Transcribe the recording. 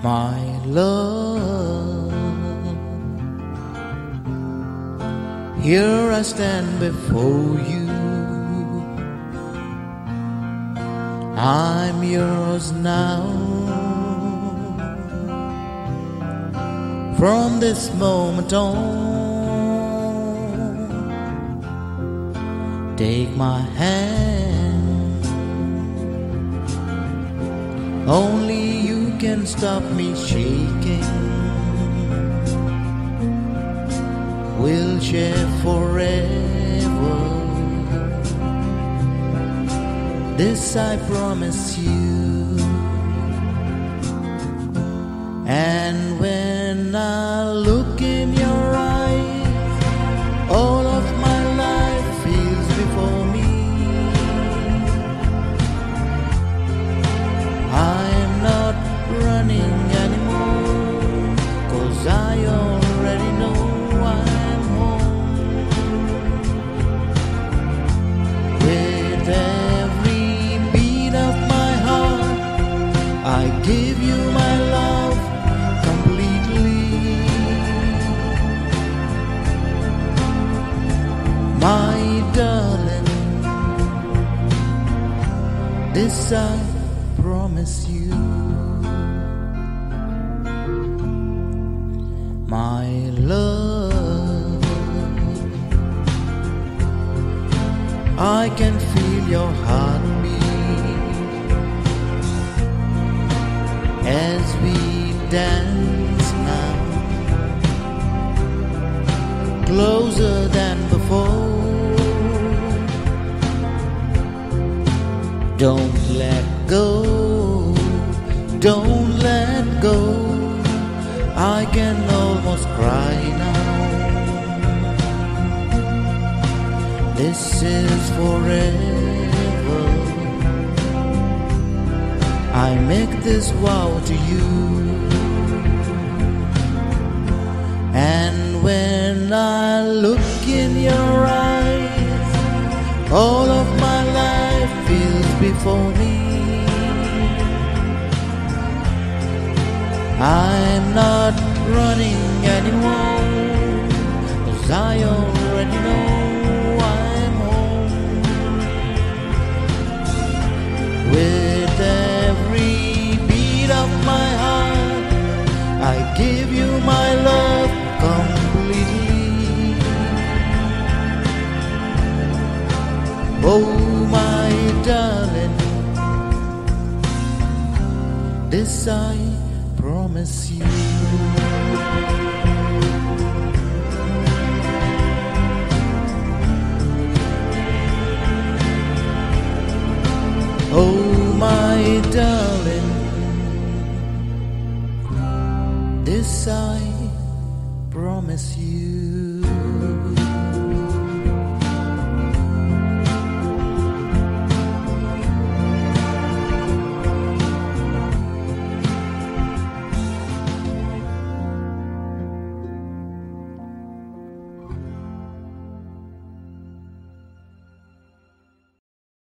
my love. Here I stand before you. I'm yours now. From this moment on, take my hand. Only you can stop me shaking. We'll share forever. This I promise you. And when I look in your eyes, all of my life feels before me. I'm not running anymore, 'cause I already know I'm home. With every beat of my heart, I give you my love completely. My darling, this I promise you. My love, I can feel your heartbeat as we dance now, closer than before. Don't let go, don't let go. I can almost cry now. This is forever. I make this vow to you. And when I look in your eyes, all of my life feels before me. I'm not running anymore, 'cause I already know I'm home. With every beat of my heart, I give you my love completely. Oh, my darling, this I promise you. Oh, my darling, this I promise you.